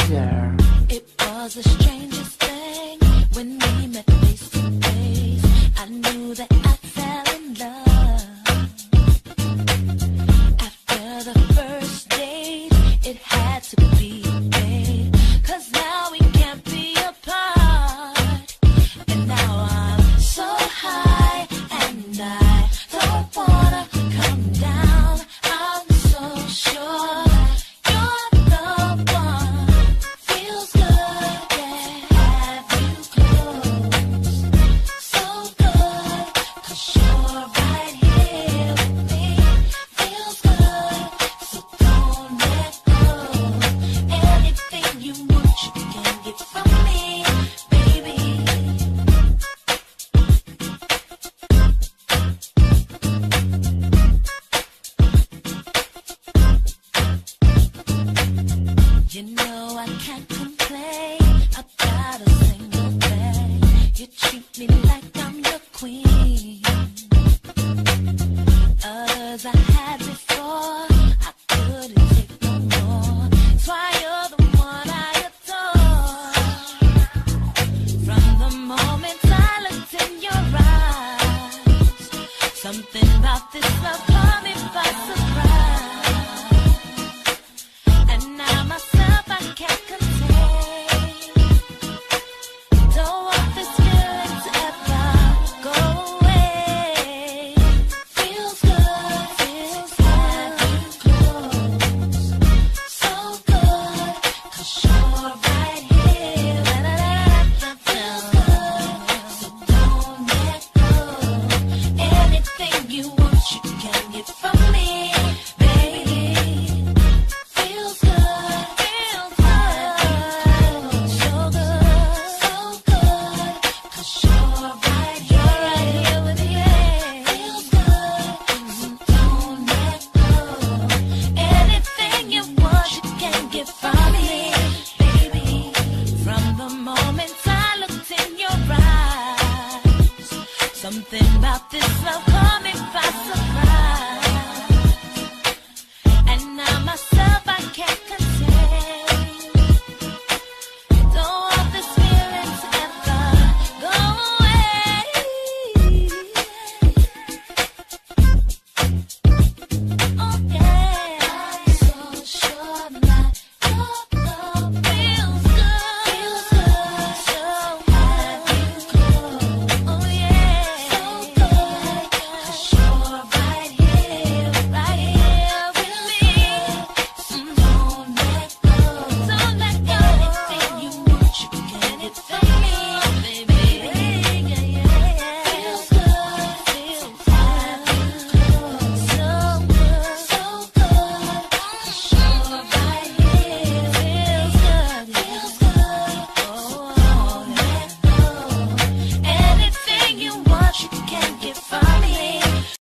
Usher. It was the strangest thing when we met face to face. I knew that I fell in love. After the first date, it had to be made. 'Cause now we can't be apart. And now I'm so high and I don't wanna come down. I'm so sure you're the one. Feels good to have you close. So good, 'cause you're right here with me. Feels good, so don't let go. Anything you want, you can get from me, baby. You know I can't complain about a single thing. You treat me like I'm your queen. Others I had before, I couldn't take no more. That's why